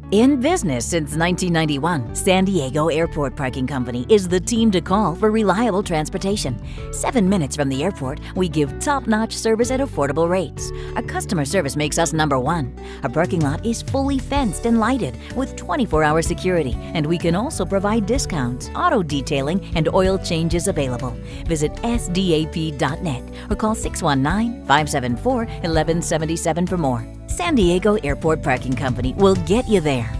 In business since 1991, San Diego Airport Parking Company is the team to call for reliable transportation. 7 minutes from the airport, we give top-notch service at affordable rates. Our customer service makes us #1. Our parking lot is fully fenced and lighted with 24-hour security, and we can also provide discounts, auto detailing, and oil changes available. Visit sdap.net or call 619-574-1177 for more. San Diego Airport Parking Company will get you there.